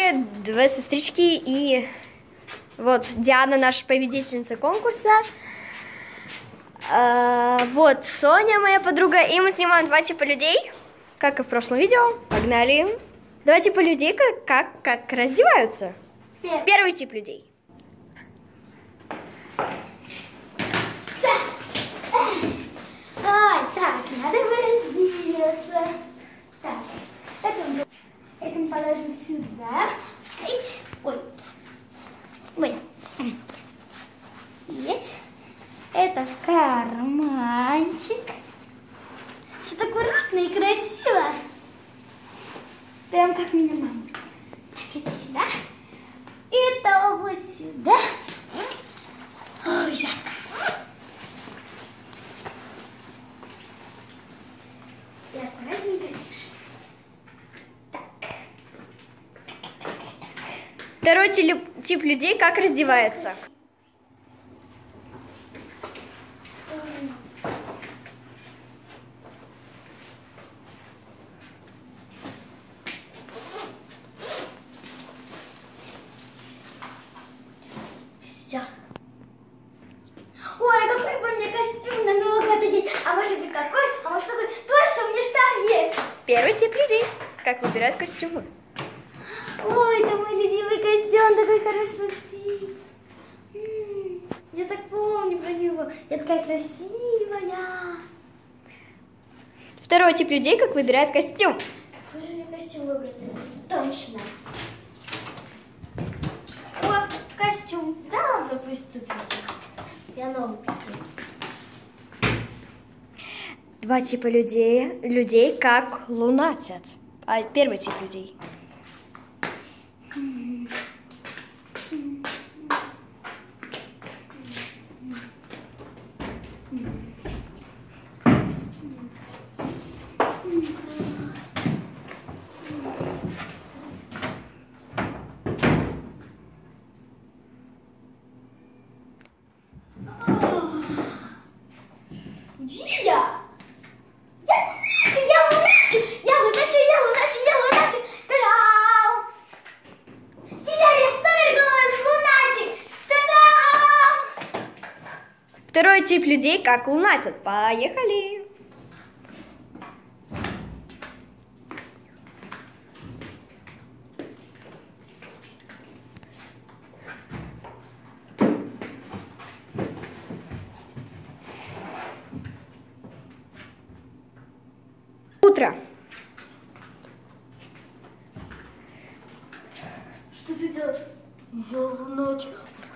мы две сестрички и вот Диана, наша победительница конкурса. Вот Соня, моя подруга, и мы снимаем два типа людей, как и в прошлом видео. Погнали. Два типа людей, как раздеваются. Первый тип людей. Так, надо раздеться. Так, это мы положим сюда. Ой. Есть. Это карманчик. Все так аккуратно и красиво. Прям как меня мама. Так, это сюда. Это вот сюда. Ой, жарко. И аккуратненько вешаем. Так. Второй тип людей, как раздевается. Все. Ой, какой бы мне костюм на Новый год одеть? А может быть какой? А может такой? Точно, у меня же там есть. Первый тип людей, как выбирать костюмы. Ой, это мой любимый костюм, такой хороший. Смотри. Я так помню про него. Я такая красивая. Второй тип людей, как выбирает костюм. Какой же мне костюм выбрать? Точно. Вот костюм. Да, ну пусть тут висит. Я новый куплю. Два типа людей, как лунатят. Первый тип людей. Второй тип людей, как лунатят. Поехали! Утро. Что ты делаешь? Я лунатик.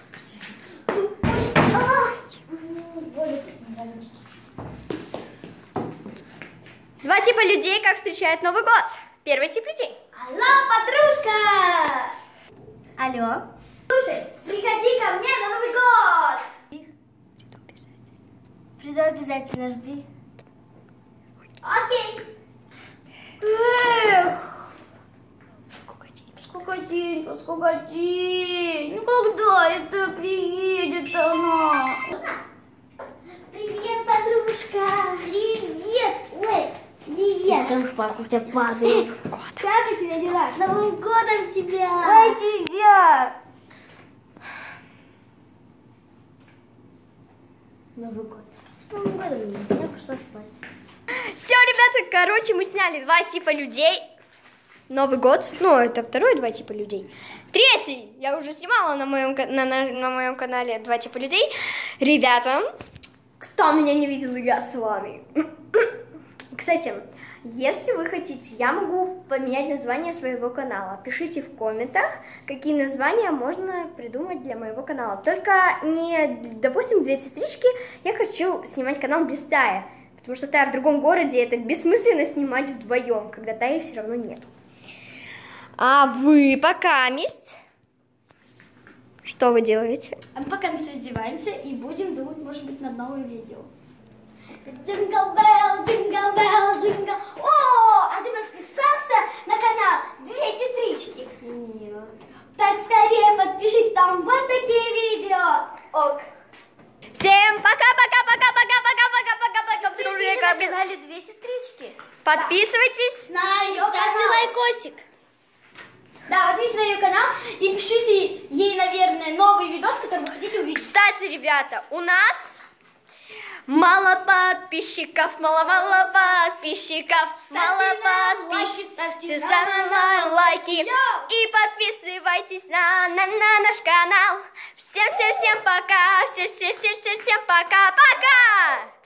Два типа людей, как встречают Новый год. Первый тип людей. Алло, подружка! Алло. Слушай, приходи ко мне на Новый год. Приду обязательно, жди. Окей. Эх. Сколько день? Ну когда это приедет она? Привет, подружка. Привет. Ой, привет. Как папа у тебя падает. Как у тебя дела? С Новым годом тебя. Ой, тебя. Новый год. С Новым годом я пошла спать. Все, ребята, короче, мы сняли два типа людей. Новый год. Ну, это второй два типа людей. Третий. Я уже снимала на моем канале два типа людей. Ребята, кто меня не видел, я с вами. Кстати, если вы хотите, я могу поменять название своего канала. Пишите в комментах, какие названия можно придумать для моего канала. Только не, допустим, две сестрички. Я хочу снимать канал без Тая. Потому что Тая в другом городе, это бессмысленно снимать вдвоем, когда Таи все равно нет. А вы пока месть? Что вы делаете? А пока мы раздеваемся и будем думать, может быть, над новым видео. Джингл белл, джингл белл, джингл. О, а ты подписался на канал Две сестрички? Нет. Так скорее подпишись, там вот такие видео. Ок. Всем пока-пока-пока-пока-пока-пока-пока-пока. На канале Две сестрички. Подписывайтесь. Ставьте лайкосик. Да, подписывайтесь на ее канал и пишите ей, наверное, новый видос, который вы хотите увидеть. Кстати, ребята, у нас мало подписчиков, мало подписчиков, ставьте нам лайки и подписывайтесь на наш канал. Всем пока, всем пока.